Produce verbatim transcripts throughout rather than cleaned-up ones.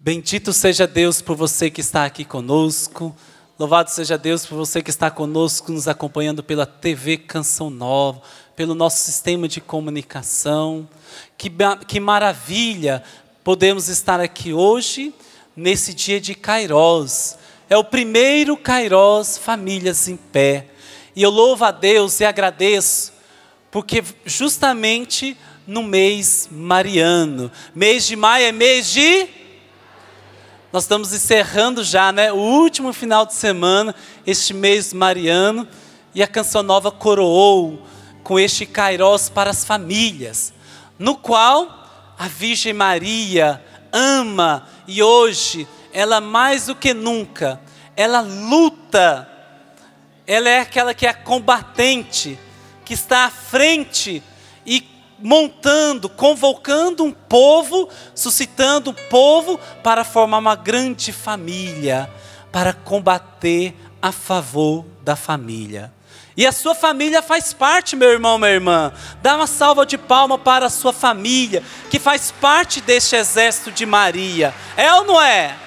Bendito seja Deus por você que está aqui conosco. Louvado seja Deus por você que está conosco, nos acompanhando pela T V Canção Nova, pelo nosso sistema de comunicação. Que, que maravilha podemos estar aqui hoje, nesse dia de Kairós. É o primeiro Kairós Famílias em Pé. E eu louvo a Deus e agradeço, porque justamente no mês mariano, mês de maio é mês de... Nós estamos encerrando já, né, o último final de semana, este mês mariano, e a Canção Nova coroou com este Kairós para as famílias, no qual a Virgem Maria ama, e hoje, ela mais do que nunca, ela luta, ela é aquela que é combatente, que está à frente e montando, convocando um povo, suscitando um povo para formar uma grande família, para combater a favor da família. E a sua família faz parte, meu irmão, minha irmã. Dá uma salva de palmas para a sua família, que faz parte deste exército de Maria. É ou não é?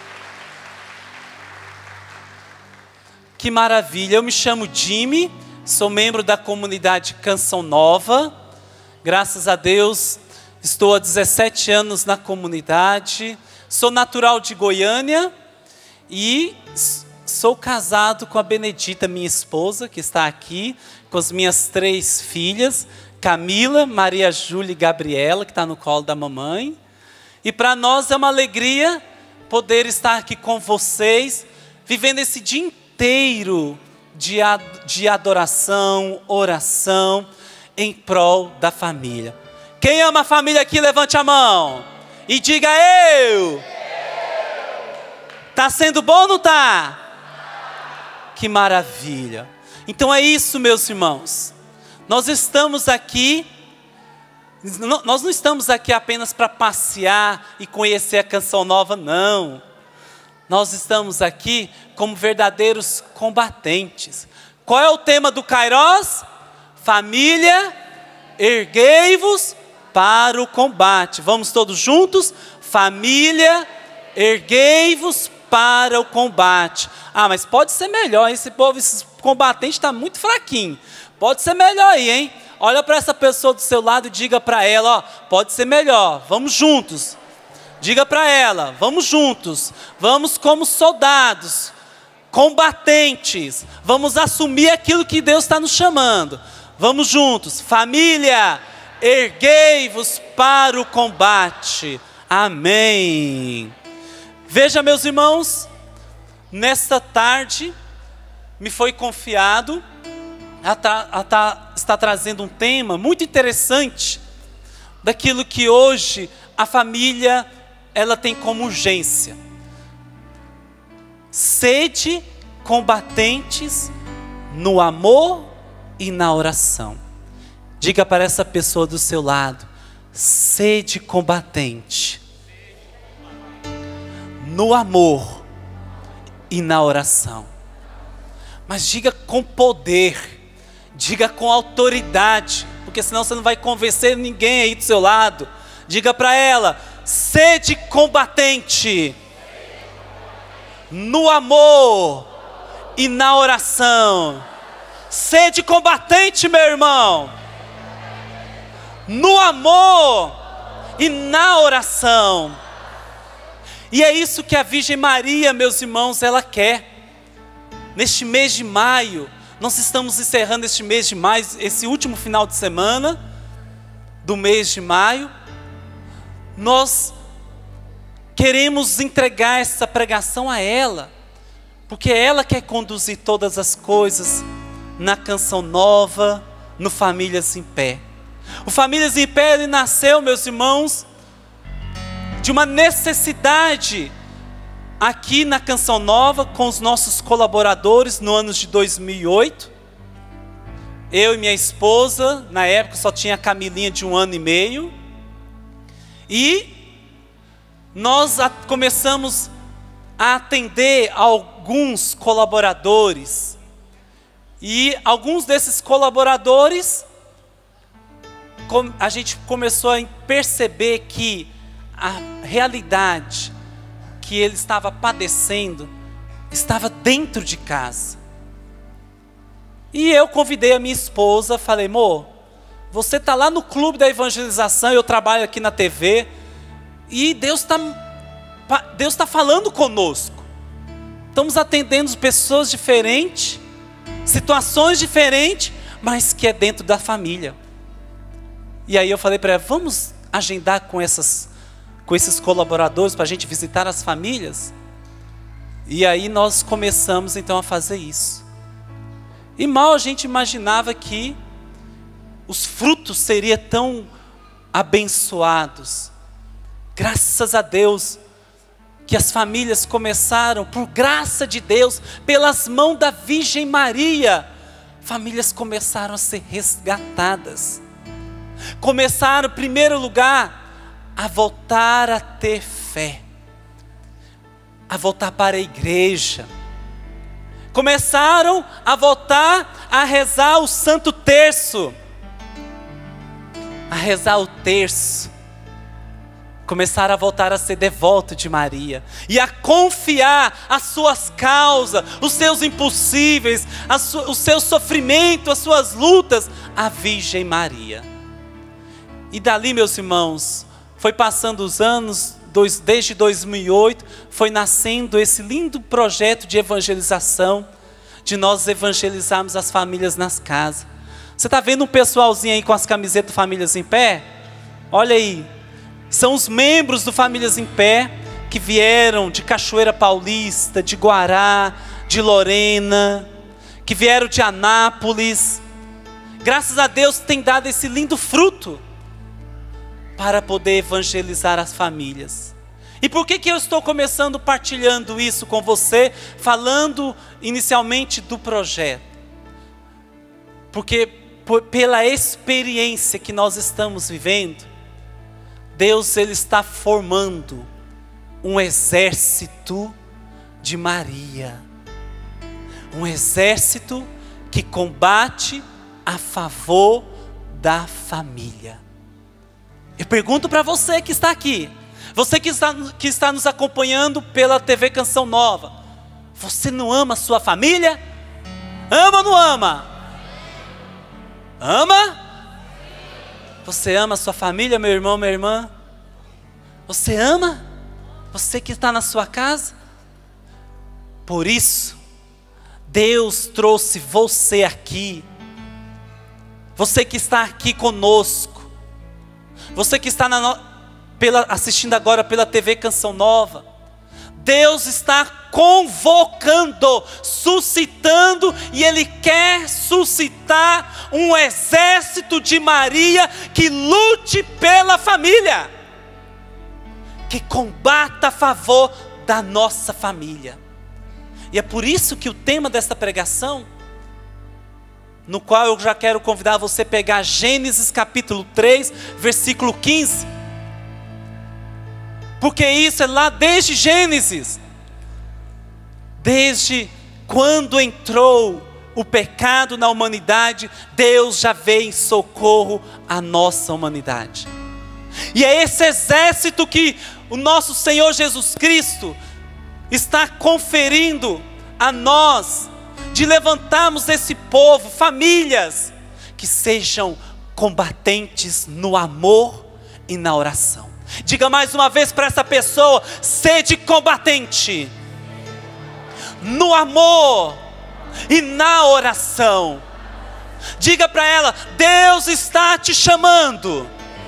Que maravilha. Eu me chamo Jimmy, sou membro da comunidade Canção Nova. Graças a Deus, estou há dezessete anos na comunidade, sou natural de Goiânia e sou casado com a Benedita, minha esposa, que está aqui, com as minhas três filhas, Camila, Maria Júlia e Gabriela, que está no colo da mamãe. E para nós é uma alegria poder estar aqui com vocês, vivendo esse dia inteiro de, ad de adoração, oração, em prol da família. Quem ama a família aqui, levante a mão e diga eu. Tá sendo bom ou não tá? Que maravilha. Então é isso, meus irmãos. Nós estamos aqui, nós não estamos aqui apenas para passear e conhecer a Canção Nova, não. Nós estamos aqui como verdadeiros combatentes. Qual é o tema do Kairós? Família, erguei-vos para o combate. Vamos todos juntos? Família, erguei-vos para o combate. Ah, mas pode ser melhor. Esse povo, esse combatente está muito fraquinho. Pode ser melhor aí, hein? Olha para essa pessoa do seu lado e diga para ela, ó, pode ser melhor. Vamos juntos. Diga para ela, vamos juntos. Vamos como soldados, combatentes. Vamos assumir aquilo que Deus está nos chamando. Vamos juntos. Família, erguei-vos para o combate. Amém. Veja, meus irmãos, nesta tarde me foi confiado a, a, a estar trazendo um tema muito interessante daquilo que hoje a família ela tem como urgência. Sede combatentes no amor e na oração. Diga para essa pessoa do seu lado, sede combatente no amor e na oração. Mas diga com poder, diga com autoridade, porque senão você não vai convencer ninguém aí do seu lado. Diga para ela, sede combatente no amor e na oração. Sede combatente, meu irmão, no amor e na oração. E é isso que a Virgem Maria, meus irmãos, ela quer. Neste mês de maio, nós estamos encerrando este mês de maio, esse último final de semana do mês de maio. Nós queremos entregar essa pregação a ela, porque ela quer conduzir todas as coisas na Canção Nova, no Famílias em Pé. O Famílias em Pé, ele nasceu, meus irmãos, de uma necessidade aqui na Canção Nova, com os nossos colaboradores no ano de dois mil e oito. Eu e minha esposa, na época só tinha a Camilinha de um ano e meio. E nós a, começamos a atender alguns colaboradores. E alguns desses colaboradores, a gente começou a perceber que a realidade que ele estava padecendo estava dentro de casa. E eu convidei a minha esposa, falei: amor, você está lá no clube da evangelização, eu trabalho aqui na T V, e Deus está Deus tá falando conosco. Estamos atendendo pessoas diferentes, situações diferentes, mas que é dentro da família. E aí eu falei para ela: vamos agendar com, essas, com esses colaboradores para a gente visitar as famílias? E aí nós começamos então a fazer isso. E mal a gente imaginava que os frutos seriam tão abençoados. Graças a Deus que as famílias começaram, por graça de Deus, pelas mãos da Virgem Maria, famílias começaram a ser resgatadas. Começaram, em primeiro lugar, a voltar a ter fé, a voltar para a igreja. Começaram a voltar a rezar o Santo Terço, a rezar o terço. Começaram a voltar a ser devoto de Maria e a confiar as suas causas, os seus impossíveis, o seu sofrimento, as suas lutas à Virgem Maria. E dali, meus irmãos, foi passando os anos, dois, desde dois mil e oito, foi nascendo esse lindo projeto de evangelização, de nós evangelizarmos as famílias nas casas. Você está vendo um pessoalzinho aí com as camisetas Famílias em Pé? Olha aí, são os membros do Famílias em Pé, que vieram de Cachoeira Paulista, de Guará, de Lorena, que vieram de Anápolis. Graças a Deus tem dado esse lindo fruto, para poder evangelizar as famílias. E por que que eu estou começando partilhando isso com você, falando inicialmente do projeto? Porque por, pela experiência que nós estamos vivendo, Deus ele está formando um exército de Maria, um exército que combate a favor da família. Eu pergunto para você que está aqui, você que está, que está nos acompanhando pela T V Canção Nova, você não ama a sua família? Ama ou não ama? Ama? Você ama a sua família, meu irmão, minha irmã? Você ama? Você que está na sua casa? Por isso, Deus trouxe você aqui, você que está aqui conosco, você que está na no... pela... assistindo agora pela T V Canção Nova, Deus está convocando, suscitando, e Ele quer suscitar um exército de Maria que lute pela família, que combata a favor da nossa família. E é por isso que o tema desta pregação, no qual eu já quero convidar você a pegar Gênesis capítulo três, versículo quinze. Porque isso é lá desde Gênesis. Desde quando entrou o pecado na humanidade, Deus já veio em socorro à nossa humanidade. E é esse exército que o nosso Senhor Jesus Cristo está conferindo a nós, de levantarmos esse povo, famílias que sejam combatentes no amor e na oração. Diga mais uma vez para essa pessoa: sede combatente no amor e na oração. Diga para ela: Deus está te chamando,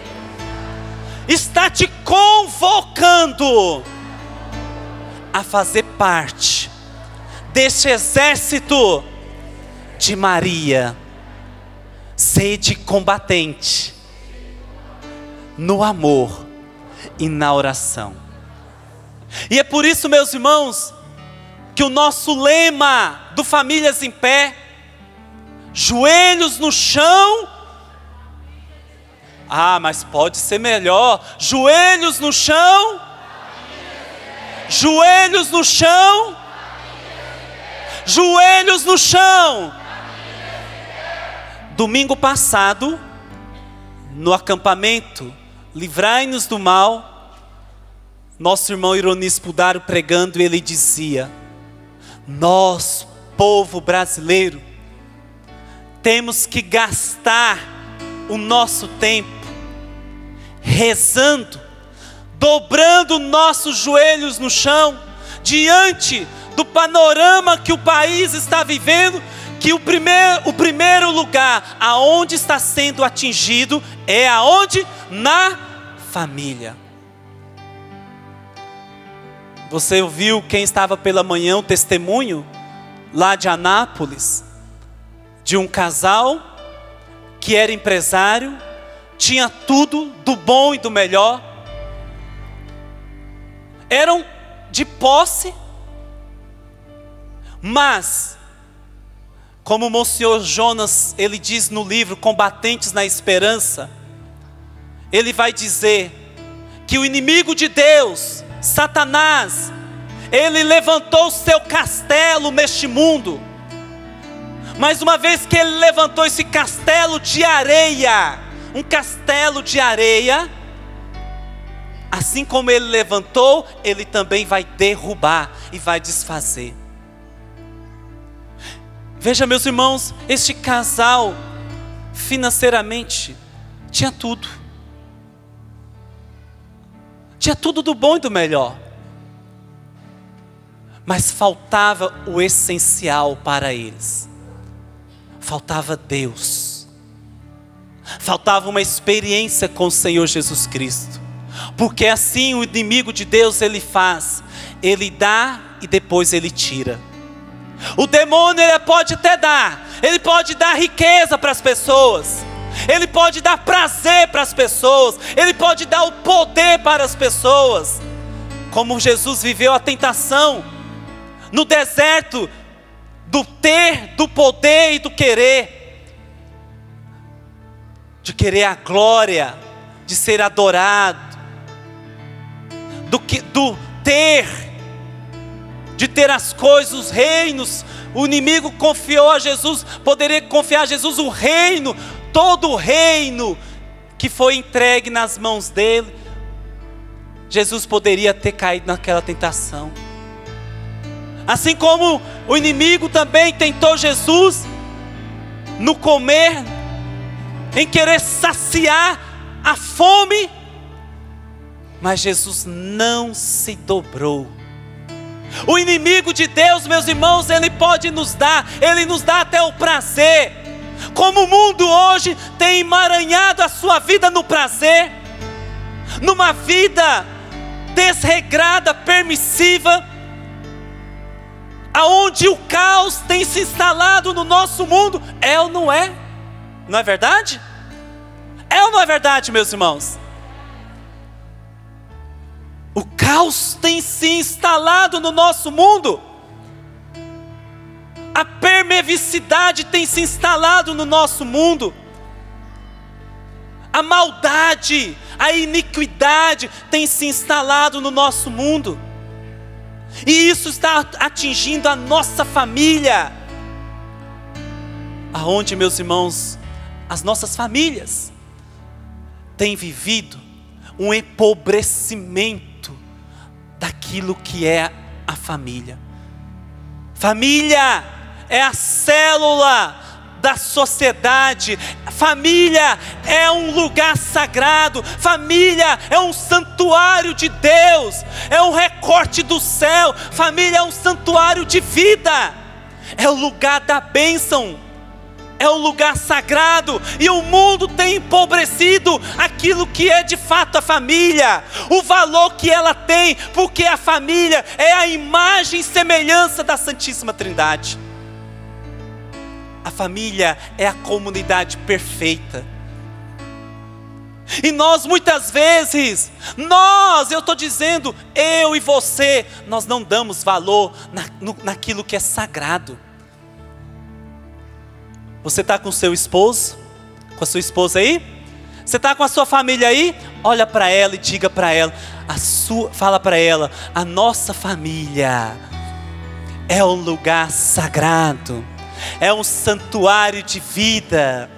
está te convocando a fazer parte deste exército de Maria. Sede combatente no amor e na oração. E é por isso, meus irmãos, que o nosso lema do Famílias em Pé, joelhos no chão. Ah, mas pode ser melhor. Joelhos no chão. Joelhos no chão. Joelhos no chão. Domingo passado, no acampamento Livrai-nos do Mal, Nosso irmão Ironi Spudaro pregando, ele dizia: nós, povo brasileiro, temos que gastar o nosso tempo rezando, dobrando nossos joelhos no chão, diante do panorama que o país está vivendo, que o primeiro, o primeiro lugar aonde está sendo atingido é aonde? Na família. Você ouviu quem estava pela manhã o testemunho lá de Anápolis, de um casal que era empresário, tinha tudo do bom e do melhor, eram de posse, mas, como o Monsenhor Jonas, ele diz no livro Combatentes na Esperança, ele vai dizer que o inimigo de Deus, Satanás, ele levantou o seu castelo neste mundo, mas uma vez que ele levantou esse castelo de areia, um castelo de areia, assim como ele levantou, ele também vai derrubar e vai desfazer. Veja, meus irmãos, este casal financeiramente tinha tudo, tinha tudo do bom e do melhor, mas faltava o essencial para eles. Faltava Deus, faltava uma experiência com o Senhor Jesus Cristo, porque assim o inimigo de Deus ele faz, ele dá e depois ele tira. O demônio ele pode até dar, ele pode dar riqueza para as pessoas, ele pode dar prazer para as pessoas, ele pode dar o poder para as pessoas, como Jesus viveu a tentação no deserto, do ter, do poder e do querer, de querer a glória, de ser adorado, do, que, do ter, de ter as coisas, os reinos. O inimigo confiou a Jesus, poderia confiar a Jesus o reino, todo o reino que foi entregue nas mãos dele. Jesus poderia ter caído naquela tentação. Assim como o inimigo também tentou Jesus no comer, em querer saciar a fome, mas Jesus não se dobrou. O inimigo de Deus, meus irmãos, ele pode nos dar, ele nos dá até o prazer, como o mundo hoje tem emaranhado a sua vida no prazer, numa vida desregrada, permissiva, aonde o caos tem se instalado no nosso mundo. É ou não é? Não é verdade? É ou não é verdade, meus irmãos? O caos tem se instalado no nosso mundo. A permissividade tem se instalado no nosso mundo. A maldade, a iniquidade tem se instalado no nosso mundo. E isso está atingindo a nossa família. Aonde, meus irmãos, as nossas famílias têm vivido um empobrecimento daquilo que é a família. Família é a célula da sociedade. Família é um lugar sagrado. Família é um santuário de Deus, é um recorte do céu. Família é um santuário de vida, é o lugar da bênção, é um lugar sagrado. E o mundo tem empobrecido aquilo que é de fato a família, o valor que ela tem, porque a família é a imagem e semelhança da Santíssima Trindade. A família é a comunidade perfeita. E nós muitas vezes, nós, eu estou dizendo, eu e você, nós não damos valor na, no, naquilo que é sagrado. Você está com o seu esposo, com a sua esposa aí? Você está com a sua família aí? Olha para ela e diga para ela, a sua, fala para ela, a nossa família é um lugar sagrado, é um santuário de vida,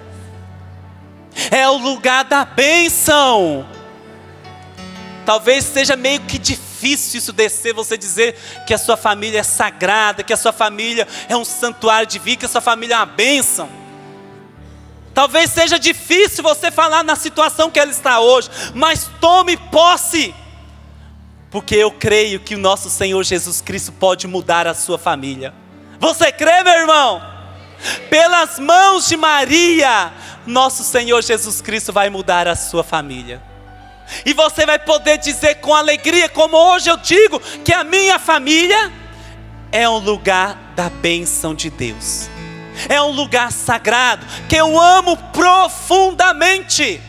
é o lugar da bênção. Talvez seja meio que difícil difícil isso descer, você dizer que a sua família é sagrada, que a sua família é um santuário divino, que a sua família é uma bênção. Talvez seja difícil você falar na situação que ela está hoje, mas tome posse, porque eu creio que o nosso Senhor Jesus Cristo pode mudar a sua família. Você crê, meu irmão? Pelas mãos de Maria, nosso Senhor Jesus Cristo vai mudar a sua família. E você vai poder dizer com alegria, como hoje eu digo, que a minha família é um lugar da bênção de Deus. É um lugar sagrado, que eu amo profundamente.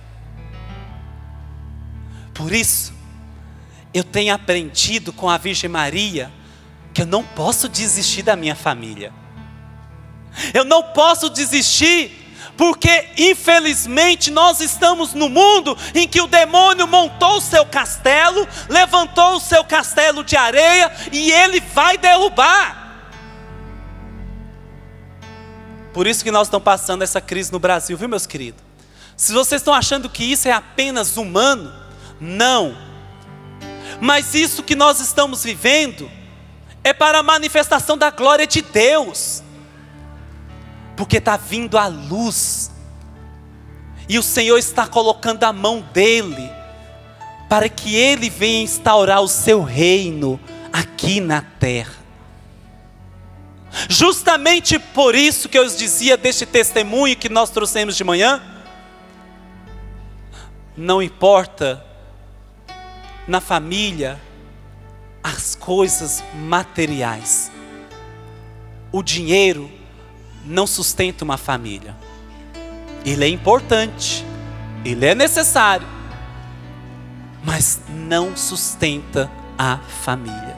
Por isso, eu tenho aprendido com a Virgem Maria, que eu não posso desistir da minha família. Eu não posso desistir, porque infelizmente nós estamos no mundo em que o demônio montou o seu castelo, levantou o seu castelo de areia e ele vai derrubar. Por isso que nós estamos passando essa crise no Brasil, viu, meus queridos? Se vocês estão achando que isso é apenas humano, não. Mas isso que nós estamos vivendo é para a manifestação da glória de Deus. Porque está vindo a luz, e o Senhor está colocando a mão dEle, para que Ele venha instaurar o seu reino aqui na terra. Justamente por isso que eu os dizia deste testemunho que nós trouxemos de manhã, não importa na família as coisas materiais, o dinheiro não sustenta uma família. Ele é importante, ele é necessário, mas não sustenta a família.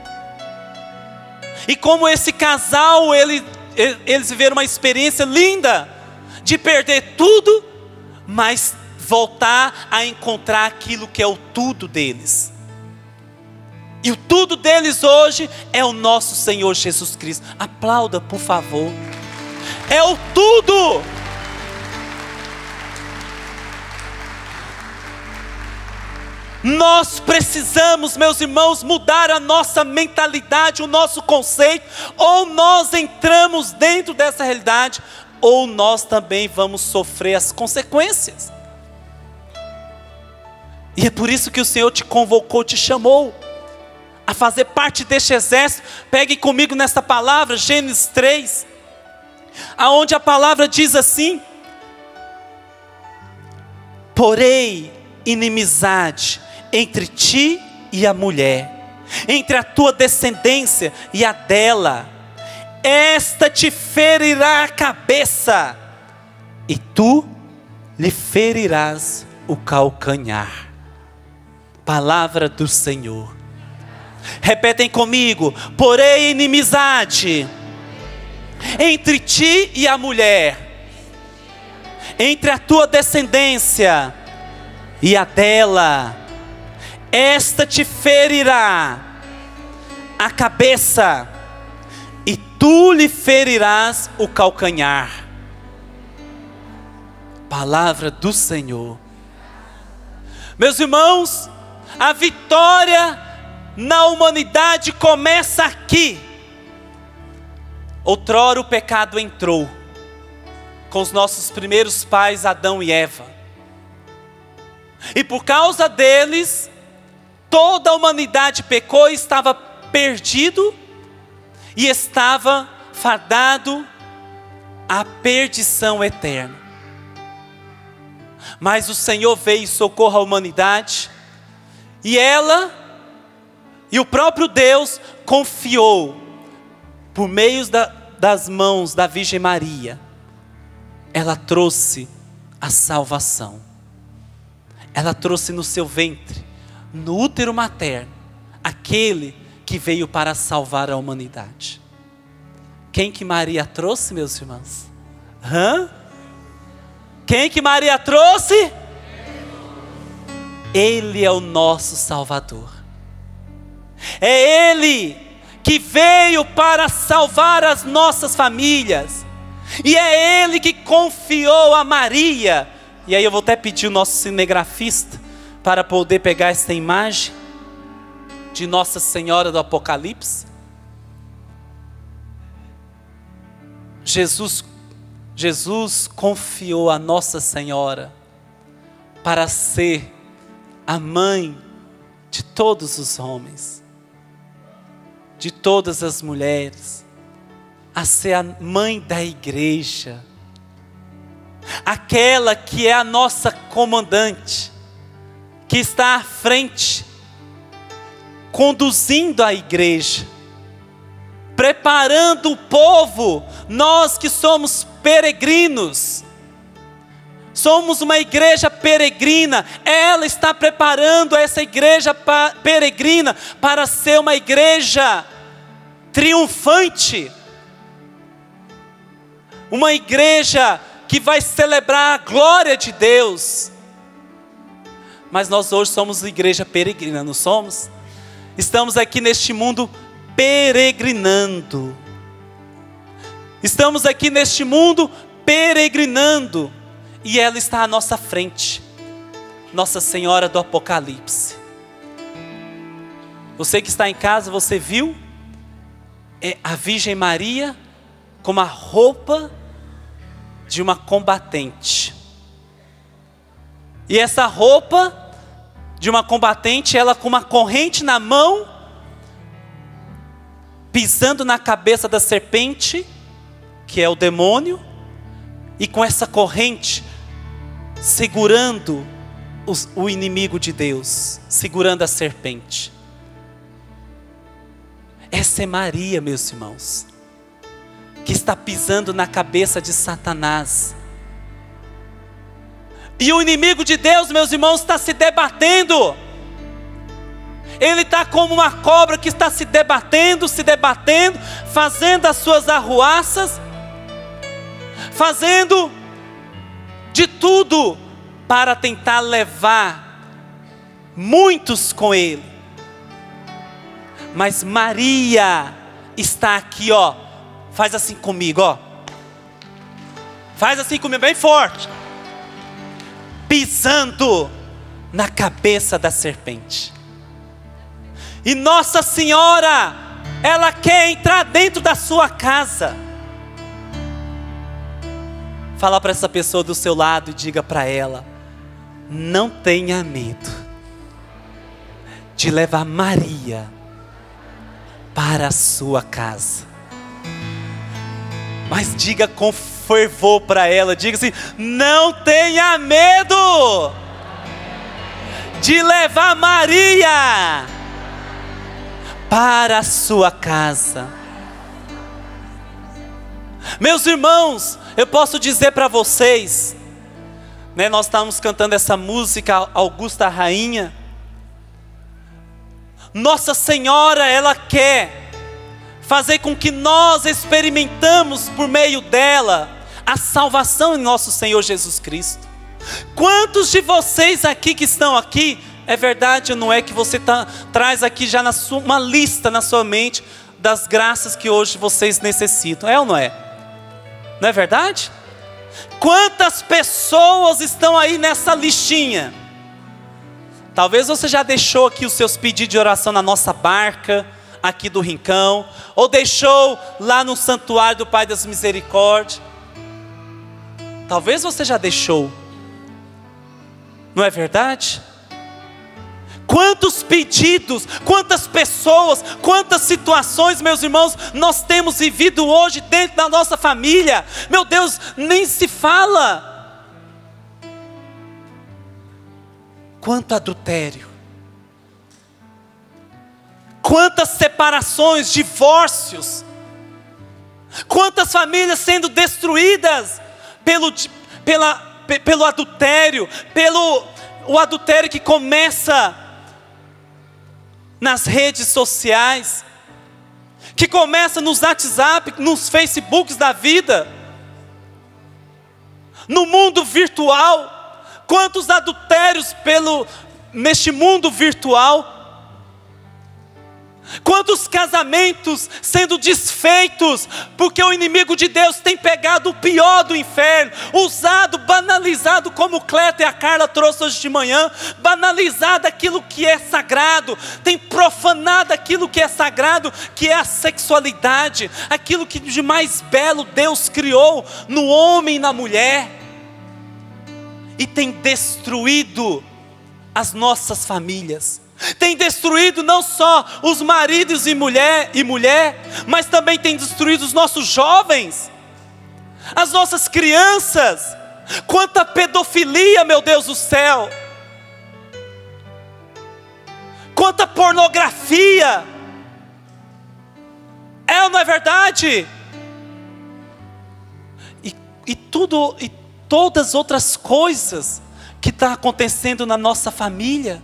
E como esse casal, ele, eles viveram uma experiência linda de perder tudo, mas voltar a encontrar aquilo que é o tudo deles. E o tudo deles hoje é o nosso Senhor Jesus Cristo. Aplauda, por favor. É o tudo. Nós precisamos, meus irmãos, mudar a nossa mentalidade, o nosso conceito. Ou nós entramos dentro dessa realidade, ou nós também vamos sofrer as consequências. E é por isso que o Senhor te convocou, te chamou a fazer parte deste exército. Pegue comigo nesta palavra, Gênesis três, aonde a palavra diz assim: porém inimizade entre ti e a mulher, entre a tua descendência e a dela, esta te ferirá a cabeça, e tu lhe ferirás o calcanhar. Palavra do Senhor. Repetem comigo: porém inimizade entre ti e a mulher, entre a tua descendência e a dela, esta te ferirá a cabeça, e tu lhe ferirás o calcanhar. Palavra do Senhor. Meus irmãos, a vitória na humanidade começa aqui. Outrora o pecado entrou com os nossos primeiros pais, Adão e Eva. E por causa deles, toda a humanidade pecou e estava perdido, e estava fadado à perdição eterna. Mas o Senhor veio em socorro à humanidade, e ela, e o próprio Deus confiou, por meio da, das mãos da Virgem Maria, ela trouxe a salvação. Ela trouxe no seu ventre, no útero materno, aquele que veio para salvar a humanidade. Quem que Maria trouxe, meus irmãos? Hã? Quem que Maria trouxe? Ele é o nosso Salvador. É Ele que veio para salvar as nossas famílias. E é Ele que confiou a Maria. E aí eu vou até pedir o nosso cinegrafista para poder pegar esta imagem. de Nossa Senhora do Apocalipse? Jesus, Jesus confiou a Nossa Senhora para ser a mãe de todos os homens, de todas as mulheres, a ser a mãe da igreja, aquela que é a nossa comandante, que está à frente, conduzindo a igreja, preparando o povo. Nós que somos peregrinos, somos uma igreja peregrina, ela está preparando essa igreja peregrina para ser uma igreja triunfante, uma igreja que vai celebrar a glória de Deus. Mas nós hoje somos igreja peregrina, não somos? Estamos aqui neste mundo peregrinando. Estamos aqui neste mundo peregrinando. E ela está à nossa frente, Nossa Senhora do Apocalipse. Você que está em casa, você viu é a Virgem Maria com a roupa de uma combatente. E essa roupa de uma combatente, ela com uma corrente na mão, pisando na cabeça da serpente, que é o demônio, e com essa corrente segurando os, o inimigo de Deus, segurando a serpente. Essa é Maria, meus irmãos, que está pisando na cabeça de Satanás. E o inimigo de Deus, meus irmãos, está se debatendo. Ele está como uma cobra que está se debatendo, se debatendo, fazendo as suas arruaças, fazendo de tudo para tentar levar muitos com ele. Mas Maria está aqui, ó. Faz assim comigo, ó. Faz assim comigo, bem forte. Pisando na cabeça da serpente. E Nossa Senhora, ela quer entrar dentro da sua casa. Fala para essa pessoa do seu lado e diga para ela: não tenha medo de levar Maria para a sua casa. Mas diga com fervor para ela, diga assim: não tenha medo de levar Maria para a sua casa. Meus irmãos, eu posso dizer para vocês, né, nós estávamos cantando essa música, Augusta Rainha. Nossa Senhora, ela quer fazer com que nós experimentamos por meio dela a salvação em nosso Senhor Jesus Cristo. Quantos de vocês aqui que estão aqui, é verdade ou não é que você tá, traz aqui já na sua, uma lista na sua mente das graças que hoje vocês necessitam, é ou não é? Não é verdade? Quantas pessoas estão aí nessa listinha? Talvez você já deixou aqui os seus pedidos de oração na nossa barca, aqui do Rincão, ou deixou lá no santuário do Pai das Misericórdias. Talvez você já deixou. Não é verdade? Quantos pedidos, quantas pessoas, quantas situações, meus irmãos, nós temos vivido hoje dentro da nossa família. Meu Deus, nem se fala. Quanto adultério, quantas separações, divórcios, quantas famílias sendo destruídas pelo, pela, pelo adultério, pelo o adultério que começa nas redes sociais, que começa nos WhatsApp, nos Facebooks da vida, no mundo virtual. Quantos adultérios pelo, neste mundo virtual, Quantos casamentos sendo desfeitos, porque o inimigo de Deus tem pegado o pior do inferno, usado, banalizado, como o Cleto e a Carla trouxe hoje de manhã, banalizado aquilo que é sagrado, tem profanado aquilo que é sagrado, que é a sexualidade, aquilo que de mais belo Deus criou no homem e na mulher, e tem destruído as nossas famílias. Tem destruído não só os maridos e mulher, e mulher, mas também tem destruído os nossos jovens, as nossas crianças. Quanta pedofilia, meu Deus do céu! Quanta pornografia! É ou não é verdade? E, e tudo, e todas as outras coisas que estão acontecendo na nossa família.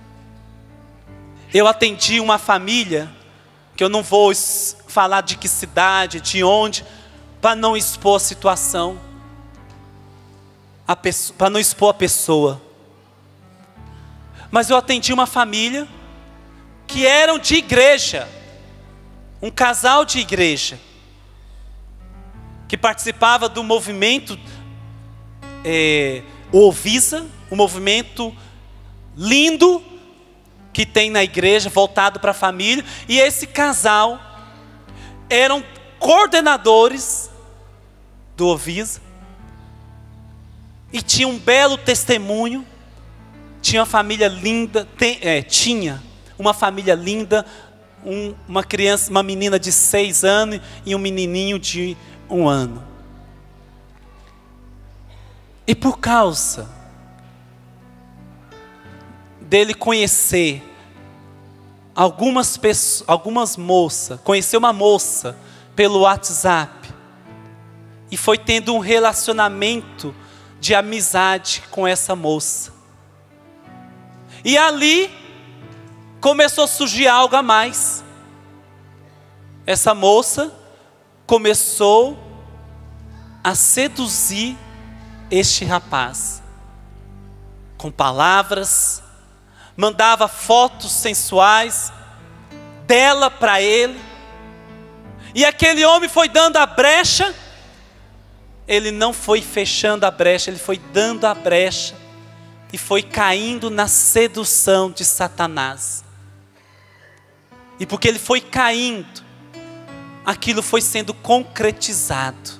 Eu atendi uma família, que eu não vou falar de que cidade, de onde, para não expor a situação, para não expor a pessoa. Mas eu atendi uma família, que eram de igreja, um casal de igreja, que participava do movimento, é, o Ovisa, um movimento lindo, que tem na igreja, voltado para a família. E esse casal eram coordenadores do Ovisa, e tinha um belo testemunho. Tinha uma família linda, tem, é, tinha uma família linda, um, uma criança, uma menina de seis anos e um menininho de um ano. E por causa dele conhecer algumas pessoas, algumas moças, conheceu uma moça pelo WhatsApp, e foi tendo um relacionamento de amizade com essa moça, e ali começou a surgir algo a mais. Essa moça começou a seduzir este rapaz, com palavras, mandava fotos sensuais dela para ele, e aquele homem foi dando a brecha. Ele não foi fechando a brecha, ele foi dando a brecha, e foi caindo na sedução de Satanás. E porque ele foi caindo, aquilo foi sendo concretizado,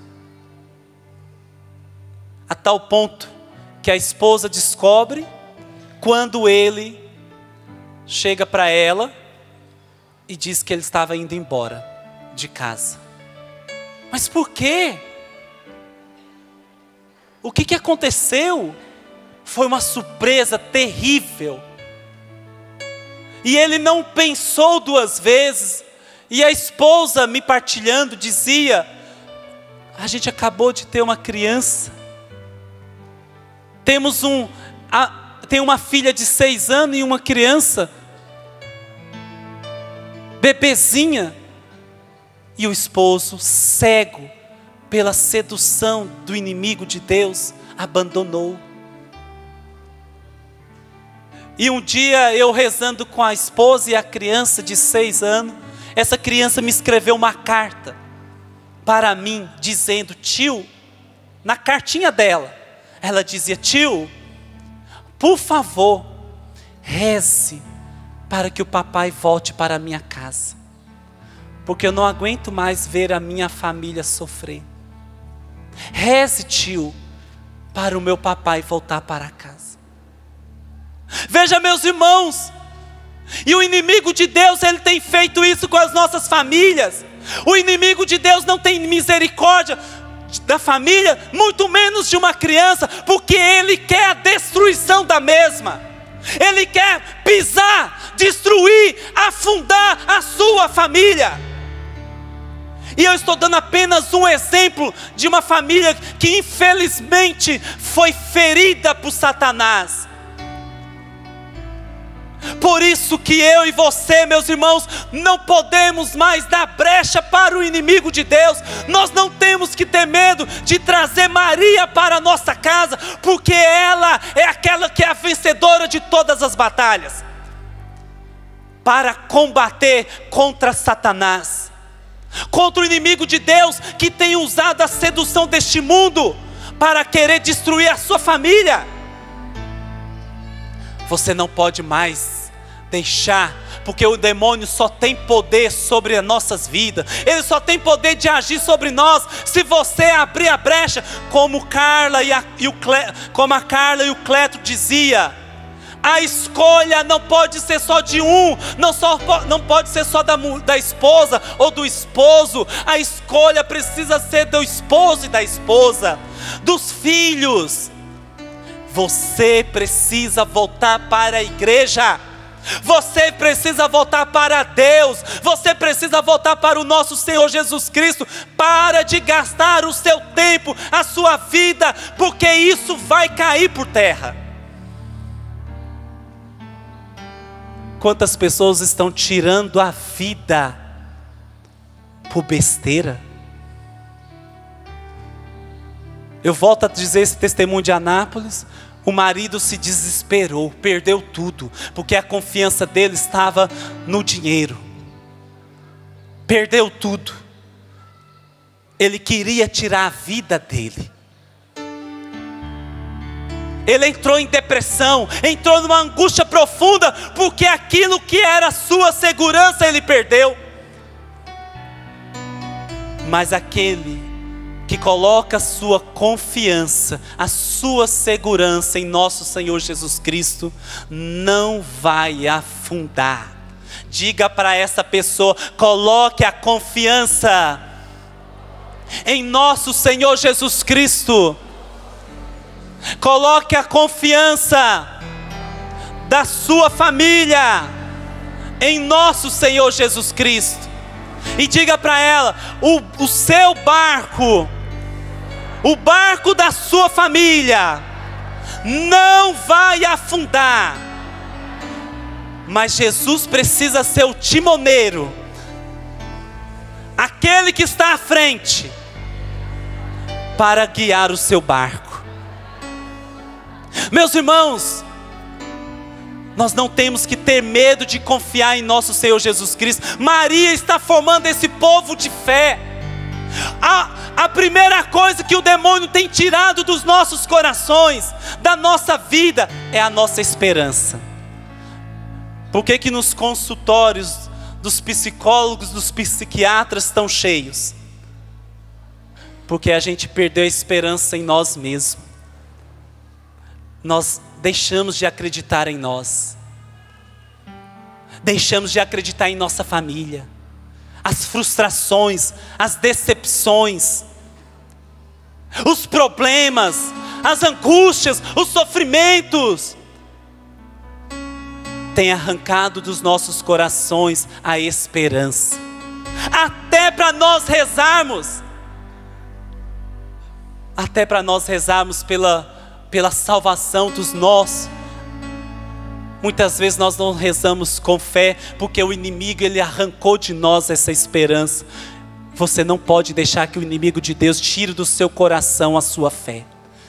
a tal ponto que a esposa descobre, quando ele chega para ela e diz que ele estava indo embora de casa. Mas por quê? O que que aconteceu? Foi uma surpresa terrível. E ele não pensou duas vezes. E a esposa, me partilhando, dizia: a gente acabou de ter uma criança. Temos um... A, tem uma filha de seis anos e uma criança, bebezinha. E o esposo, cego pela sedução do inimigo de Deus, abandonou. E um dia eu rezando com a esposa e a criança de seis anos, essa criança me escreveu uma carta para mim, dizendo: tio, na cartinha dela, ela dizia: tio, por favor, reze para que o papai volte para a minha casa, porque eu não aguento mais ver a minha família sofrer. Reze, tio, para o meu papai voltar para casa. Veja, meus irmãos, e o inimigo de Deus, ele tem feito isso com as nossas famílias. O inimigo de Deus não tem misericórdia da família, muito menos de uma criança, porque ele quer a destruição da mesma. Ele quer pisar, destruir, afundar a sua família. E eu estou dando apenas um exemplo de uma família que infelizmente foi ferida por Satanás. Por isso que eu e você, meus irmãos, não podemos mais dar brecha para o inimigo de Deus. Nós não temos que ter medo de trazer Maria para a nossa casa, porque ela é aquela que é a vencedora de todas as batalhas. para combater contra Satanás, contra o inimigo de Deus que tem usado a sedução deste mundo para querer destruir a sua família. Você não pode mais deixar, porque o demônio só tem poder sobre as nossas vidas, ele só tem poder de agir sobre nós se você abrir a brecha, como Carla e, a, e o Cle, como a Carla e o Cleto dizia. A escolha não pode ser só de um, não, só, não pode ser só da, da esposa ou do esposo. A escolha precisa ser do esposo e da esposa, dos filhos. Você precisa voltar para a igreja, você precisa voltar para Deus, você precisa voltar para o nosso Senhor Jesus Cristo. Para de gastar o seu tempo, a sua vida, porque isso vai cair por terra. Quantas pessoas estão tirando a vida por besteira? Eu volto a dizer esse testemunho de Anápolis. O marido se desesperou, perdeu tudo, porque a confiança dele estava no dinheiro. Perdeu tudo. Ele queria tirar a vida dele. Ele entrou em depressão, entrou numa angústia profunda, porque aquilo que era sua segurança ele perdeu. Mas aquele que coloca a sua confiança, a sua segurança em nosso Senhor Jesus Cristo, não vai afundar. Diga para essa pessoa: coloque a confiança em nosso Senhor Jesus Cristo. Coloque a confiança da sua família em nosso Senhor Jesus Cristo. E diga para ela: o, o seu barco, o barco da sua família não vai afundar. Mas Jesus precisa ser o timoneiro, aquele que está à frente, para guiar o seu barco. Meus irmãos, nós não temos que ter medo de confiar em nosso Senhor Jesus Cristo. Maria está formando esse povo de fé. A, a primeira coisa que o demônio tem tirado dos nossos corações, da nossa vida, é a nossa esperança. Por que que nos consultórios dos psicólogos, dos psiquiatras estão cheios? Porque a gente perdeu a esperança em nós mesmos. Nós deixamos de acreditar em nós, deixamos de acreditar em nossa família. As frustrações, as decepções, os problemas, as angústias, os sofrimentos têm arrancado dos nossos corações a esperança. Até para nós rezarmos, até para nós rezarmos pela pela salvação dos nossos, muitas vezes nós não rezamos com fé, porque o inimigo ele arrancou de nós essa esperança. Você não pode deixar que o inimigo de Deus tire do seu coração a sua fé.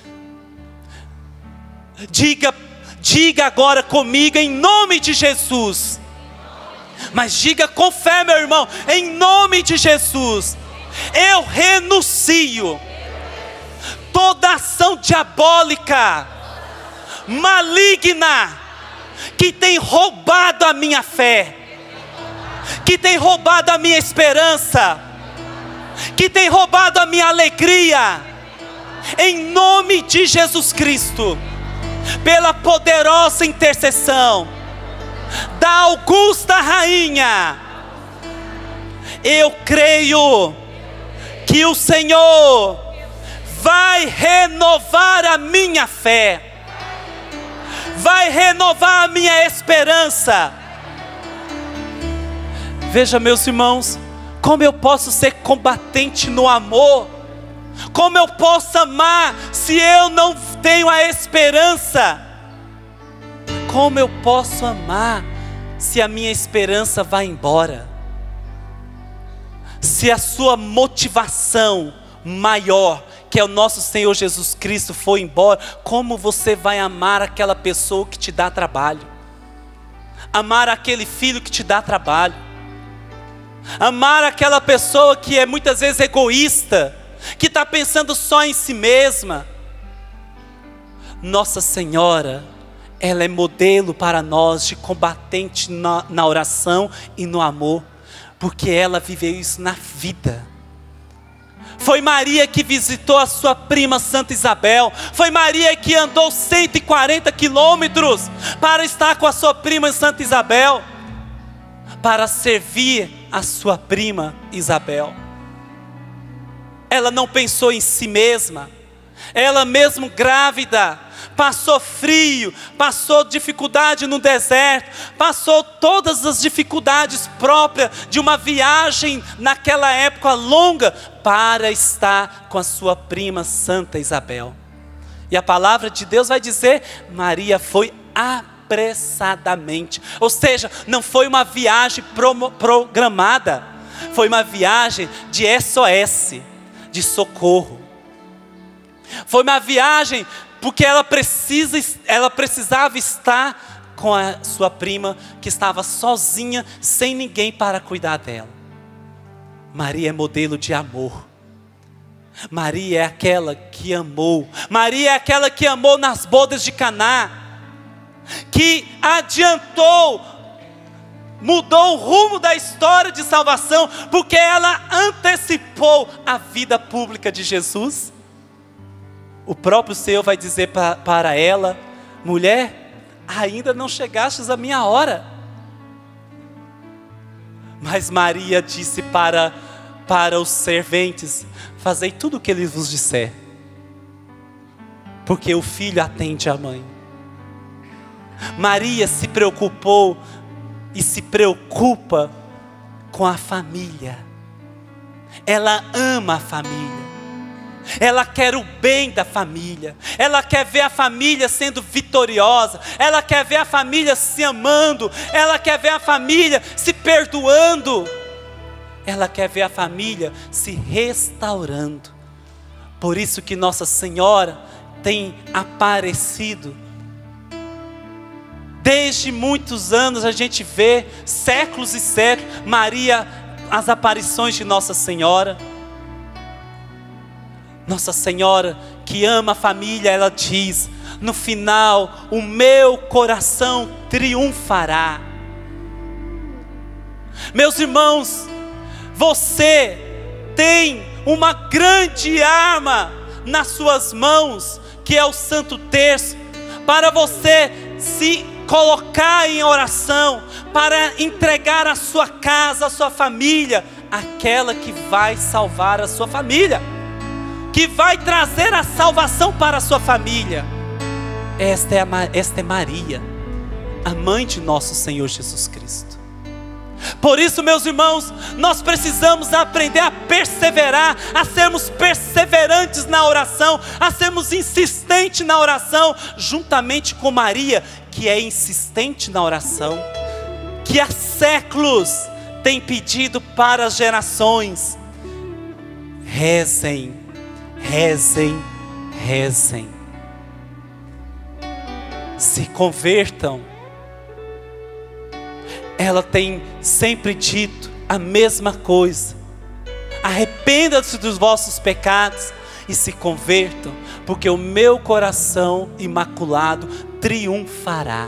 Diga, diga agora comigo em nome de Jesus. Mas diga com fé, meu irmão, em nome de Jesus. Eu renuncio toda ação diabólica, maligna, que tem roubado a minha fé, que tem roubado a minha esperança, que tem roubado a minha alegria. Em nome de Jesus Cristo, pela poderosa intercessão da augusta rainha, eu creio que o Senhor vai renovar a minha fé, vai renovar a minha esperança. Veja, meus irmãos, como eu posso ser combatente no amor? Como eu posso amar se eu não tenho a esperança? Como eu posso amar se a minha esperança vai embora? Se a sua motivação maior, que é o nosso Senhor Jesus Cristo, foi embora, como você vai amar aquela pessoa que te dá trabalho? Amar aquele filho que te dá trabalho. Amar aquela pessoa que é muitas vezes egoísta, que está pensando só em si mesma. Nossa Senhora, ela é modelo para nós de combatente na, na oração e no amor, porque ela viveu isso na vida. Foi Maria que visitou a sua prima Santa Isabel. Foi Maria que andou cento e quarenta quilômetros para estar com a sua prima Santa Isabel, para servir a sua prima Isabel. Ela não pensou em si mesma. Ela mesmo grávida, passou frio, passou dificuldade no deserto, passou todas as dificuldades próprias de uma viagem naquela época longa, para estar com a sua prima Santa Isabel. E a palavra de Deus vai dizer, Maria foi apressadamente, ou seja, não foi uma viagem programada, foi uma viagem de S O S, de socorro. Foi uma viagem porque ela, precisa, ela precisava estar com a sua prima, que estava sozinha, sem ninguém para cuidar dela. Maria é modelo de amor. Maria é aquela que amou. Maria é aquela que amou nas bodas de Caná, que adiantou, mudou o rumo da história de salvação, porque ela antecipou a vida pública de Jesus. O próprio Senhor vai dizer pra, para ela, mulher, ainda não chegastes à minha hora. Mas Maria disse para, para os serventes, fazei tudo o que ele vos disser, porque o filho atende a mãe. Maria se preocupou e se preocupa com a família. Ela ama a família. Ela quer o bem da família. Ela quer ver a família sendo vitoriosa. Ela quer ver a família se amando. Ela quer ver a família se perdoando. Ela quer ver a família se restaurando. Por isso que Nossa Senhora tem aparecido. Desde muitos anos a gente vê, séculos e séculos, Maria, as aparições de Nossa Senhora. Nossa Senhora que ama a família, ela diz, no final, o meu coração triunfará. Meus irmãos, você tem uma grande arma nas suas mãos, que é o Santo Terço, para você se colocar em oração, para entregar a sua casa, a sua família, aquela que vai salvar a sua família, que vai trazer a salvação para a sua família. Esta é, a, esta é Maria, a mãe de nosso Senhor Jesus Cristo. Por isso, meus irmãos, nós precisamos aprender a perseverar, a sermos perseverantes na oração, a sermos insistentes na oração, juntamente com Maria, que é insistente na oração, que há séculos tem pedido para as gerações: rezem, rezem, rezem, se convertam. Ela tem sempre dito a mesma coisa: arrependam-se dos vossos pecados e se convertam, porque o meu coração imaculado triunfará.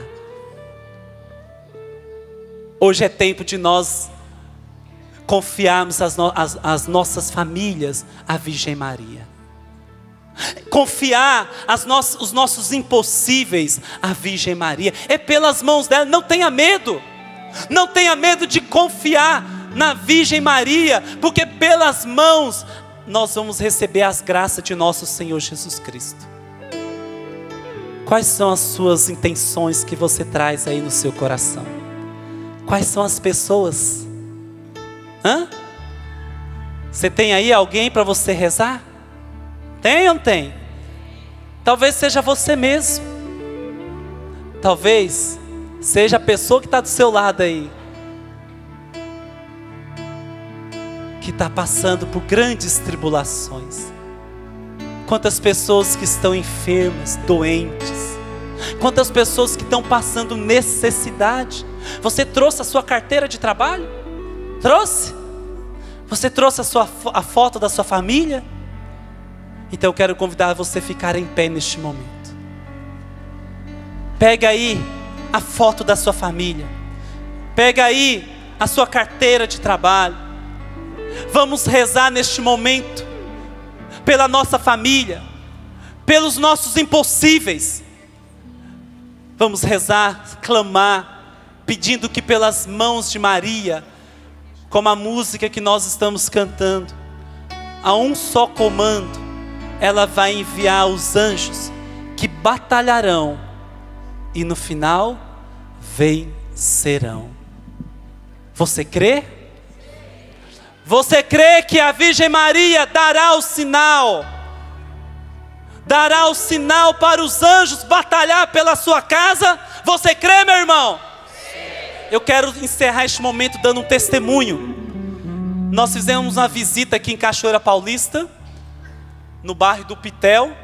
Hoje é tempo de nós confiarmos as, no, as, as nossas famílias à Virgem Maria. Confiar as no, os nossos impossíveis à Virgem Maria. É pelas mãos dela, não tenha medo. Não tenha medo de confiar na Virgem Maria, porque pelas mãos nós vamos receber as graças de nosso Senhor Jesus Cristo. Quais são as suas intenções que você traz aí no seu coração? Quais são as pessoas? Hã? Você tem aí alguém para você rezar? Tem ou não tem? Talvez seja você mesmo. Talvez seja a pessoa que está do seu lado aí, que está passando por grandes tribulações. Quantas pessoas que estão enfermas, doentes. Quantas pessoas que estão passando necessidade. Você trouxe a sua carteira de trabalho? Trouxe? Você trouxe a, sua, a foto da sua família? Então eu quero convidar você a ficar em pé neste momento. Pega aí a foto da sua família. Pega aí a sua carteira de trabalho. Vamos rezar neste momento pela nossa família, pelos nossos impossíveis. Vamos rezar, clamar, pedindo que pelas mãos de Maria, como a música que nós estamos cantando, a um só comando, ela vai enviar os anjos que batalharão e no final vencerão. Você crê? Você crê que a Virgem Maria dará o sinal? Dará o sinal para os anjos batalhar pela sua casa? Você crê, meu irmão? Eu quero encerrar este momento dando um testemunho. Nós fizemos uma visita aqui em Cachoeira Paulista, no bairro do Pitel,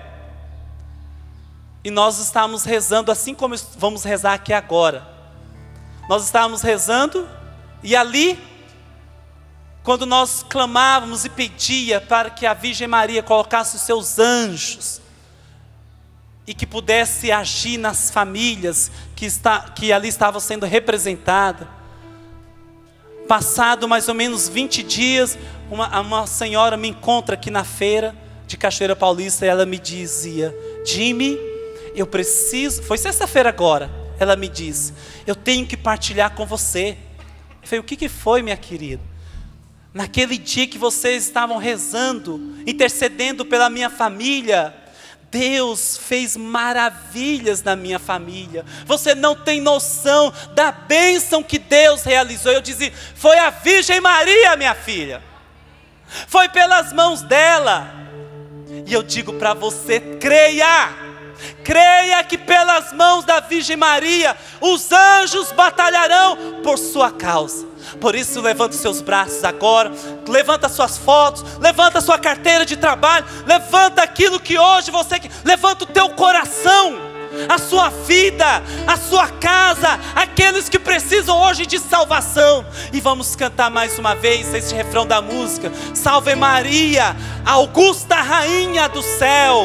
e nós estávamos rezando assim como vamos rezar aqui agora. Nós estávamos rezando, e ali, quando nós clamávamos e pedia para que a Virgem Maria colocasse os seus anjos e que pudesse agir nas famílias que, está, que ali estavam sendo representadas, passado mais ou menos vinte dias, uma, uma senhora me encontra aqui na feira de Cachoeira Paulista e ela me dizia: Jimmy, eu preciso, foi sexta-feira agora, ela me disse, eu tenho que partilhar com você. Eu falei: o que, que foi, minha querida? Naquele dia que vocês estavam rezando, intercedendo pela minha família, Deus fez maravilhas na minha família. Você não tem noção da bênção que Deus realizou. Eu dizia: foi a Virgem Maria, minha filha. Foi pelas mãos dela. E eu digo para você: creia. Creia que pelas mãos da Virgem Maria os anjos batalharão por sua causa. Por isso, levanta os seus braços agora, levanta suas fotos, levanta sua carteira de trabalho, levanta aquilo que hoje você quer, levanta o teu coração, a sua vida, a sua casa, aqueles que precisam hoje de salvação. E vamos cantar mais uma vez esse refrão da música: Salve Maria, Augusta Rainha do céu.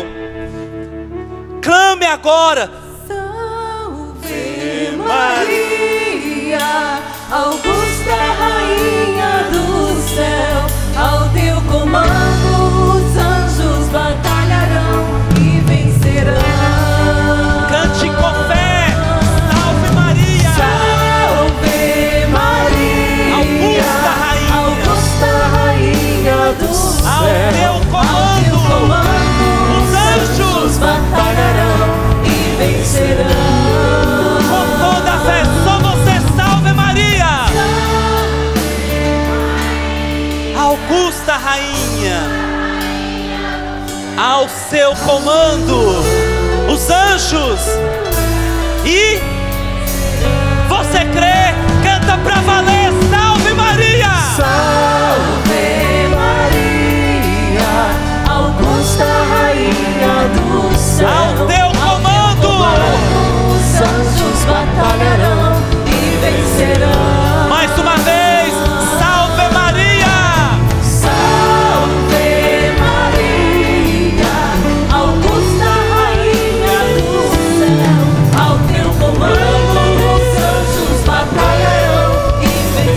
Clame agora: Salve Maria, Augusta Rainha do céu. Ao teu comando os anjos batalharão e vencerão. Cante com fé: Salve Maria, Salve Maria, Augusta Rainha, Augusta Rainha do céu. ao teu comando, Ao teu comando os anjos batalharão e vencerão. Com toda a fé, só você, salve Maria, Augusta Rainha, ao seu comando os anjos. E você crê? Canta pra valer: Salve Maria, Salve Maria, Augusta Rainha do céu. ao teu comando, Os anjos batalharão e vencerão. mais uma vez: Salve Maria, Salve Maria, Augusta Rainha do céu. Ao teu comando os anjos batalharão e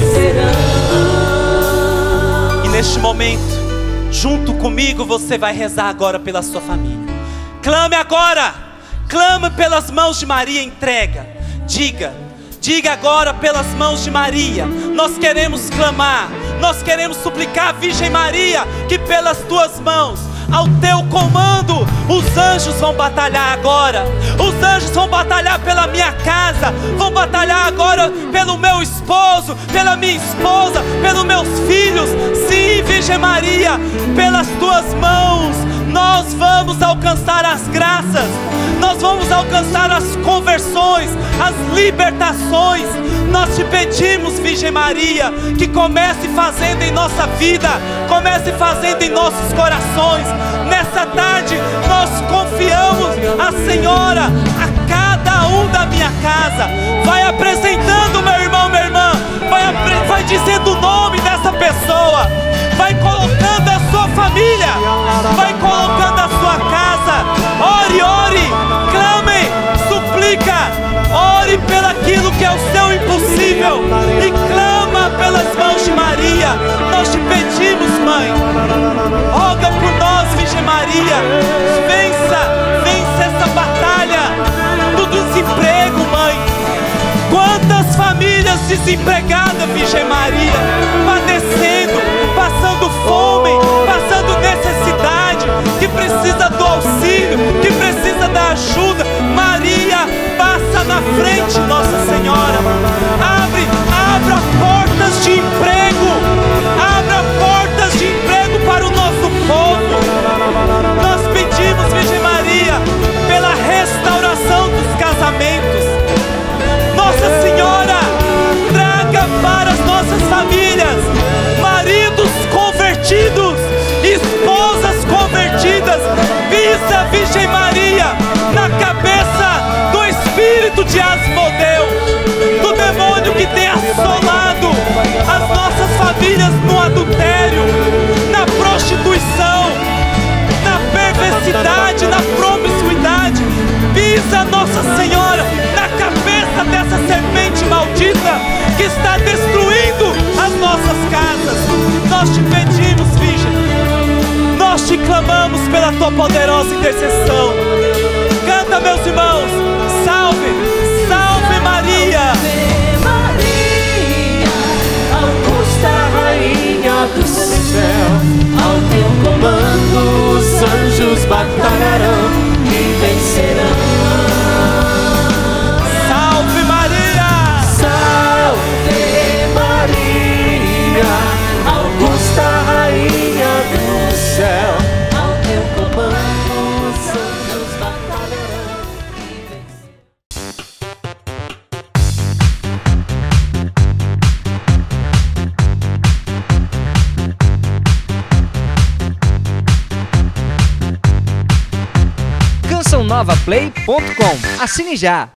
vencerão. E neste momento, junto comigo, você vai rezar agora pela sua família. Clame agora, clame pelas mãos de Maria, entrega. Diga, diga agora pelas mãos de Maria. Nós queremos clamar, nós queremos suplicar a Virgem Maria que pelas tuas mãos, ao teu comando, os anjos vão batalhar agora. Os anjos vão batalhar pela minha casa, vão batalhar agora pelo meu esposo, pela minha esposa, pelos meus filhos. Sim, Virgem Maria, pelas tuas mãos nós vamos alcançar as graças, nós vamos alcançar as conversões, as libertações. Nós te pedimos, Virgem Maria, que comece fazendo em nossa vida, comece fazendo em nossos corações. Nessa tarde nós confiamos a Senhora a cada um da minha casa. Vai apresentando, meu irmão. Vença, vença essa batalha do desemprego, Mãe. Quantas famílias desempregadas, Virgem Maria, padecendo, passando fome, passando necessidade, que precisa do auxílio, que precisa da ajuda. Maria, passa na frente, Nossa Senhora. Abre, abra portas de emprego, abra portas de emprego para o nosso povo. Nós pedimos, Virgem Maria, pela restauração dos casamentos. Nossa Senhora, traga para as nossas famílias maridos convertidos, esposas convertidas. Visa, Virgem Maria, na cabeça do espírito de Asmodeu, do demônio que tem assolado as nossas famílias no adultério, na prostituição, na perversidade, na promiscuidade. Visa, Nossa Senhora, na cabeça dessa serpente maldita que está destruindo as nossas casas. Nós te pedimos, Virgem, nós te clamamos pela tua poderosa intercessão. Canta, meus irmãos, salve, salve Maria. Salve Maria, augusta rainha do céu, ao teu comando os anjos batalharão e vencerão. Salve Maria, salve Maria, augusta rainha do céu, ao teu comando os anjos batalharão e vencerão. canção nova play ponto com. Assine já!